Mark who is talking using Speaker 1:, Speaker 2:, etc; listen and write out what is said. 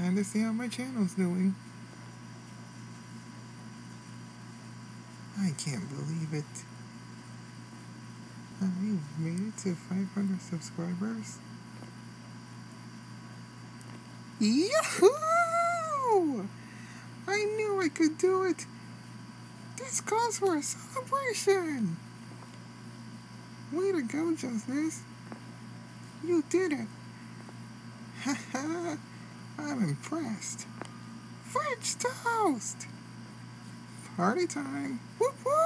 Speaker 1: Time to see how my channel's doing. I can't believe it. I've made it to 500 subscribers. Yahoo! I knew I could do it. This calls for a celebration. Way to go, Justice. You did it. Haha, I'm impressed. French toast! Party time! Whoop whoop!